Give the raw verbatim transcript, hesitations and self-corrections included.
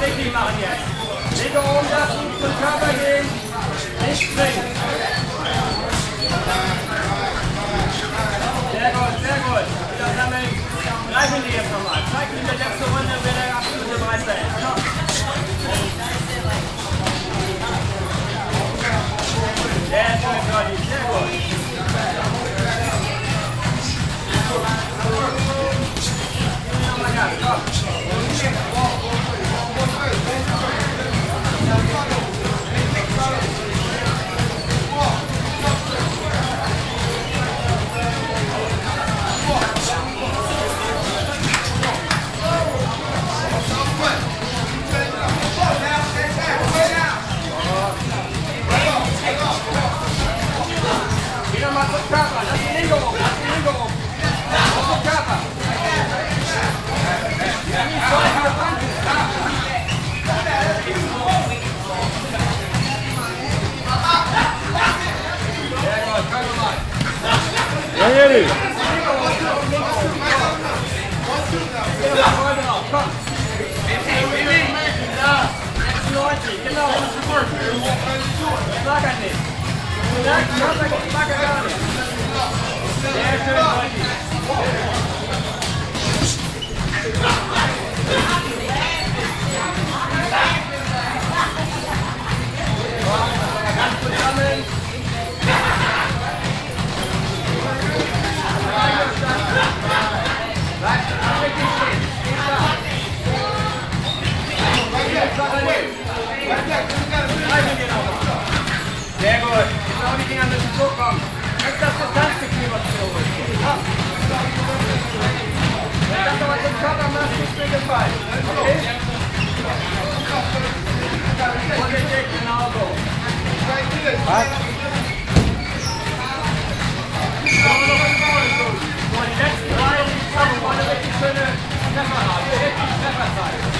richtig machen jetzt. Linke oben lassen, zum Körper gehen, nicht springen. Sehr gut, sehr gut. Wieder sammeln. Greifen die jetzt nochmal. Zeig ihm die letzte Runde, wer der absolute Meister ist. Komm. Sehr schön, Leute. Sehr gut. Nochmal Gas, komm. Geh nochmal zum Körper, lass die Linke hoch, lass die Linke hoch. Zum Körper. Ja, nicht so in der Hand. Sehr gut, komm nochmal. Ja, Jeli. Geh nochmal voll drauf, komm. Ja, sechsundneunzig, genau. Sag er nicht. Ja, Körper geht mag er gar nicht. Sehr schön, Leute. Ganz gut sammeln. Bleib richtig stehen. Stehen da. Greifen wir nochmal. Sehr gut. Genau, die Dinger müssen so kommen. Jetzt das Distanzgefühl was zu holen. Komm. Wenn das aber zum Körper macht, tut mir gefallen. Okay? Vorsichtig, genau so. Was? So, die letzten drei, die wollen eine richtig schöne Treffer haben. Richtig Trefferzeit.